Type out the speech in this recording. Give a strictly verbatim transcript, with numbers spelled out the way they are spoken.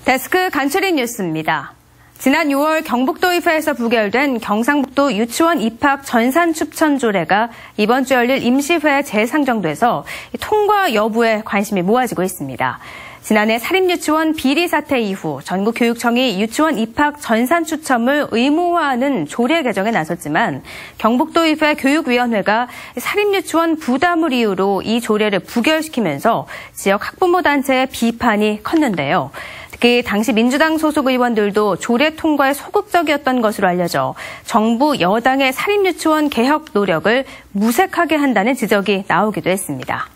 데스크 간추린 뉴스입니다. 지난 유월 경북도의회에서 부결된 경상북도 유치원 입학 전산 추천 조례가 이번 주 열릴 임시회에 재상정돼서 통과 여부에 관심이 모아지고 있습니다. 지난해 사립유치원 비리 사태 이후 전국교육청이 유치원 입학 전산 추첨을 의무화하는 조례 개정에 나섰지만 경북도의회 교육위원회가 사립유치원 부담을 이유로 이 조례를 부결시키면서 지역 학부모 단체의 비판이 컸는데요. 특히 당시 민주당 소속 의원들도 조례 통과에 소극적이었던 것으로 알려져 정부 여당의 사립유치원 개혁 노력을 무색하게 한다는 지적이 나오기도 했습니다.